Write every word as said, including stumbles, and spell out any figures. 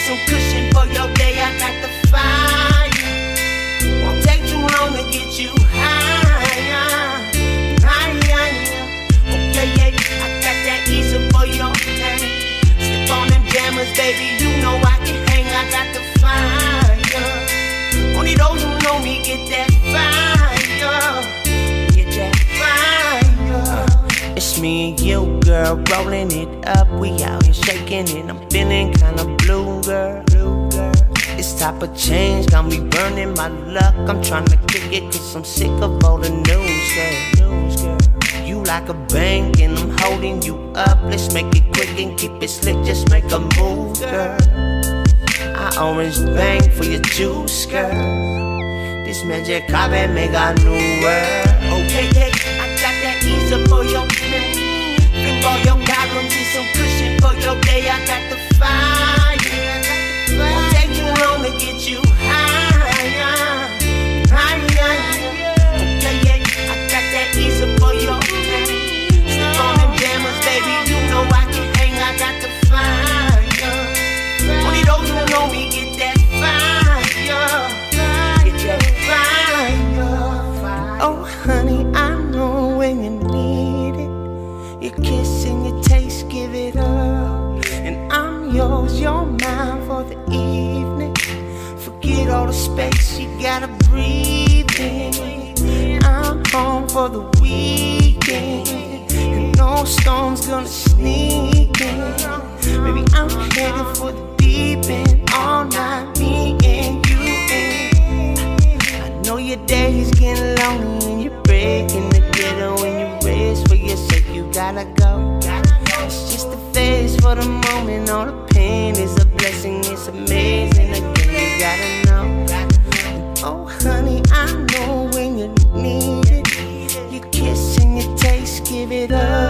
some cushion for your day. I got the fire. Won't take too long to get you higher, higher. Okay, yeah, I got that easy for your day. Slip on them jammers, baby, you know I can hang. I got the fire. Only those who know me get that fire, get that fire. It's me and you, girl, rolling it up. We out here shaking it. I'm feeling kinda blue, girl. Blue, girl. This type of change got me burning my luck. I'm tryna kick it cause I'm sick of all the news, girl. News, girl. You like a bank and I'm holding you up. Let's make it quick and keep it slick. Just make a move, girl. I orange bang for your juice, girl. This magic carpet make a new world. Okay, yeah, I got that easy for your day. Flip all your problems in some cushion for your day. I got the fire. Won't take too long to get you higher, higher. Okay, yeah, I got that easy for your day. Slip on them jammers, baby, you know I can hang. I got the fire. Only those who know me get that fire, get that fire. Oh, honey, I know when you need it. Your kiss and your taste, give it up. And I'm yours, you're mine for the evening. Forget all the space you gotta breathe in. I'm home for the weekend, and no storm's gonna sneak in. Baby, I'm headed for the deep end. All night, me and you. And I know your day's getting lonely and you're breaking the ghetto when you race for your sake. You gotta go. It's just a phase for the moment. All the pain is a blessing. It's amazing. Again, you gotta know. And oh, honey, I know when you need it. Your kiss and your taste, give it up.